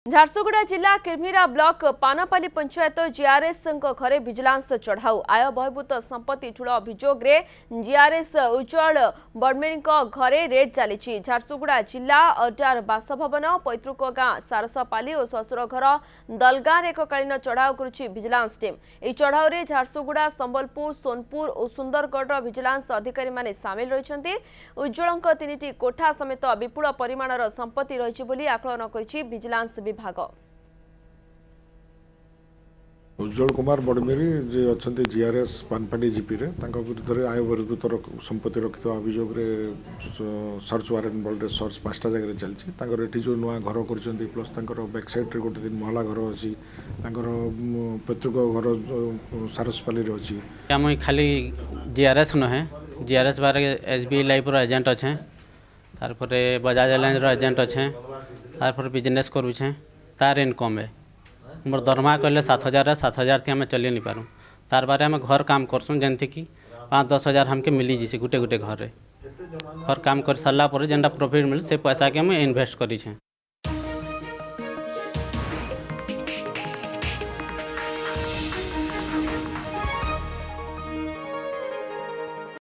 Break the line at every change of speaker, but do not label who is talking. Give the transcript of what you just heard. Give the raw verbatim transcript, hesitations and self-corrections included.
झारसुगुड़ा जिला Kirmira block Panapali panchayat GRS घरे vigilance चढ़ाऊ आय बहिर्भूत संपत्ति ठूल अभियोग जीआरएस उज्जवल बड़मेनी घरे रेड चली। झारसुगुड़ा जिला ओडियार बासभवन पैतृक गाँ सारसपाली और शशुर घर दलगाँ एककालीन चढ़ाऊ करुछि विजिलेंस टीम। यह चढ़ाऊ में झारसुगुड़ा संबलपुर सोनपुर और सुंदरगढ़ विजिलेंस अधिकारी माने सामिल रही। उज्जवल तीन कोठा समेत विपुल परिमाणर संपत्ति रही आकलन करिछि विजिलेंस विभाग।
उज्जवल कुमार बड़मेरी जे अच्छा जीआरएस पानपाटी जीपी रे विरुद्ध में आय बहिर्भूत संपत्ति रखि अभियोग सर्च वारेंट बल सर्च पांचटा जगह चलती जो नुआ घर कर प्लस बैक साइड रे गोटे दिन महला घर अच्छी पैतृक घर सारसपाली अच्छी
आम खाली जीआरएस नुहे जीआरएस बारे एसबीआई लाइफ एजेंट अच्छे तार बजाज एलायंस एजेंट अच्छे तार बिजनेस करुचे तार इनकम है मोर दरमा कहले सात हजार सात हजार थी आम चली नहीं पारूँ तार बारे आम घर काम करसूँ जमती कि पाँच दस हजार हमके मिली जी गोटे गोटे घर घर काम कर सारापर जेनटा प्रॉफिट मिले से पैसा के आम इन्वेस्ट करें।